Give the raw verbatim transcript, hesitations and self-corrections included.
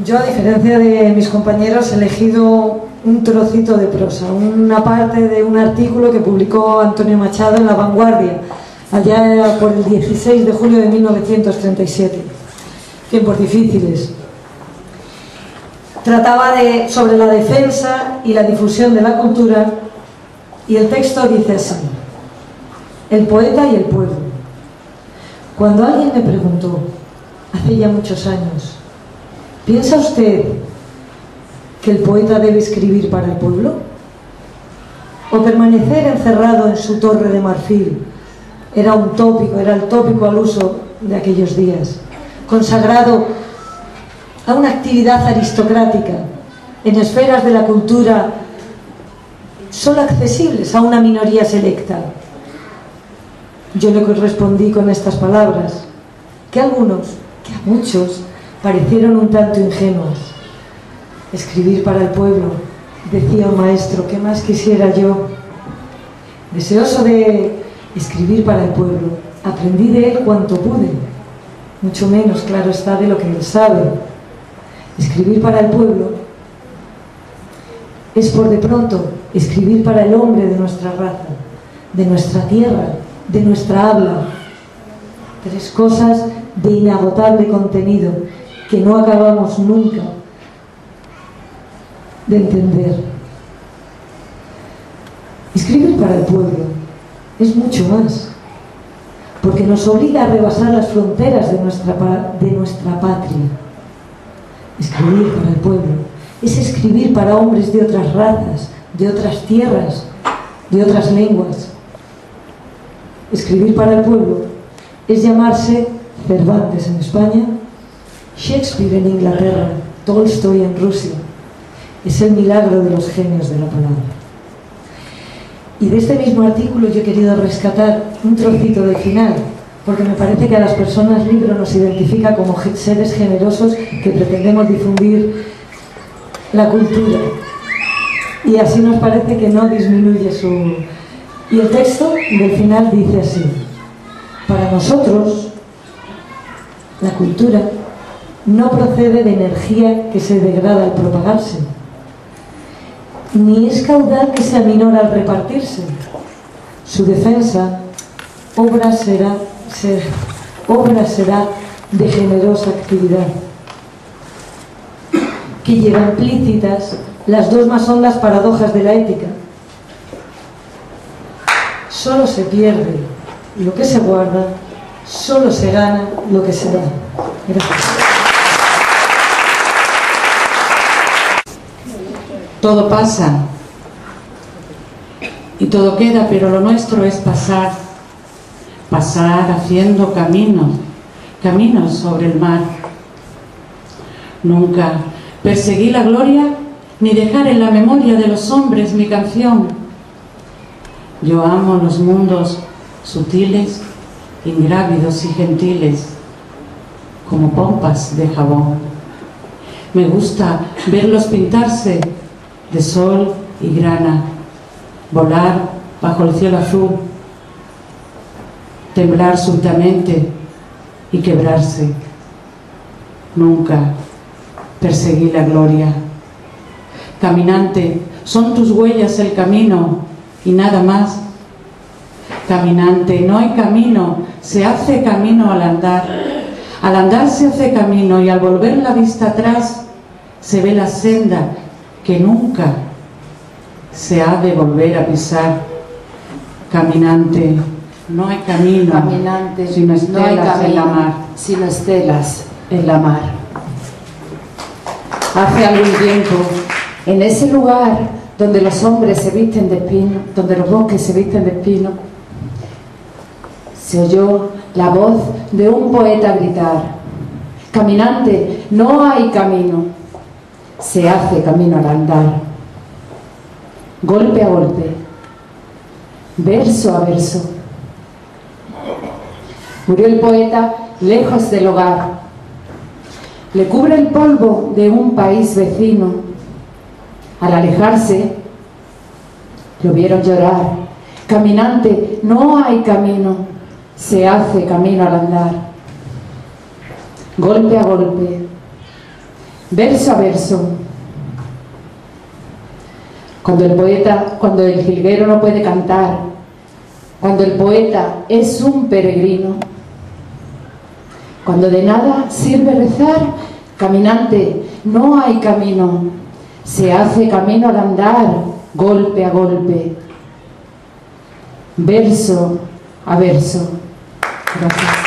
Yo, a diferencia de mis compañeros, he elegido un trocito de prosa, una parte de un artículo que publicó Antonio Machado en La Vanguardia, allá por el dieciséis de julio de mil novecientos treinta y siete. Tiempos difíciles. Trataba de, sobre la defensa y la difusión de la cultura, y el texto dice así: el poeta y el pueblo. Cuando alguien me preguntó, hace ya muchos años, ¿piensa usted que el poeta debe escribir para el pueblo? ¿O permanecer encerrado en su torre de marfil? Era un tópico, era el tópico al uso de aquellos días, consagrado a una actividad aristocrática, en esferas de la cultura solo accesibles a una minoría selecta. Yo le respondí con estas palabras, que a algunos, que a muchos, parecieron un tanto ingenuos. Escribir para el pueblo, decía un maestro, ¿qué más quisiera yo? Deseoso de escribir para el pueblo, aprendí de él cuanto pude, mucho menos, claro está, de lo que él sabe. Escribir para el pueblo es, por de pronto, escribir para el hombre de nuestra raza, de nuestra tierra, de nuestra habla. Tres cosas de inagotable contenido que no acabamos nunca de entender. Escribir para el pueblo es mucho más, porque nos obliga a rebasar las fronteras de nuestra, de nuestra patria. Escribir para el pueblo es escribir para hombres de otras razas, de otras tierras, de otras lenguas. Escribir para el pueblo es llamarse Cervantes en España, Shakespeare en Inglaterra, Tolstoy en Rusia. Es el milagro de los genios de la palabra. Y de este mismo artículo yo he querido rescatar un trocito del final, porque me parece que a las personas libro nos identifica como seres generosos que pretendemos difundir la cultura. Y así nos parece que no disminuye su... Y el texto del final dice así: para nosotros, la cultura no procede de energía que se degrada al propagarse, ni es caudal que se aminora al repartirse. Su defensa, obra será, ser, obra será de generosa actividad, que lleva implícitas las dos más hondas paradojas de la ética. Solo se pierde lo que se guarda, solo se gana lo que se da. Gracias. Todo pasa y todo queda, pero lo nuestro es pasar, pasar haciendo caminos, caminos sobre el mar. Nunca perseguí la gloria ni dejar en la memoria de los hombres mi canción. Yo amo los mundos sutiles, ingrávidos y gentiles, como pompas de jabón. Me gusta verlos pintarse de sol y grana, volar bajo el cielo azul, temblar súbitamente y quebrarse. Nunca perseguí la gloria. Caminante, son tus huellas el camino y nada más. Caminante, no hay camino, se hace camino al andar. Al andar se hace camino y al volver la vista atrás se ve la senda que nunca se ha de volver a pisar. Caminante, no hay camino, Caminante, sino estelas no hay camino, en la mar. Sino estelas en la mar. Hace algún tiempo, En ese lugar donde los hombres se visten de espino, donde los bosques se visten de espino, se oyó la voz de un poeta gritar: caminante, no hay camino, se hace camino al andar. Golpe a golpe, verso a verso, murió el poeta lejos del hogar. Le cubre el polvo de un país vecino. Al alejarse, lo vieron llorar: caminante, no hay camino, se hace camino al andar. Golpe a golpe, verso a verso. Cuando el poeta, cuando el jilguero no puede cantar, cuando el poeta es un peregrino, cuando de nada sirve rezar, caminante, no hay camino, se hace camino al andar, golpe a golpe, verso a verso. Gracias.